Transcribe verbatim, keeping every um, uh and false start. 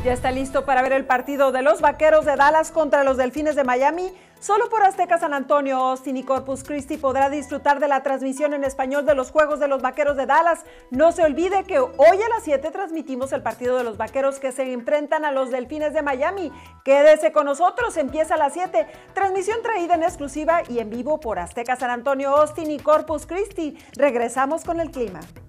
Ya está listo para ver el partido de los Vaqueros de Dallas contra los Delfines de Miami. Solo por Azteca San Antonio, Austin y Corpus Christi podrá disfrutar de la transmisión en español de los Juegos de los Vaqueros de Dallas. No se olvide que hoy a las siete transmitimos el partido de los Vaqueros que se enfrentan a los Delfines de Miami. Quédese con nosotros, empieza a las siete. Transmisión traída en exclusiva y en vivo por Azteca San Antonio, Austin y Corpus Christi. Regresamos con el clima.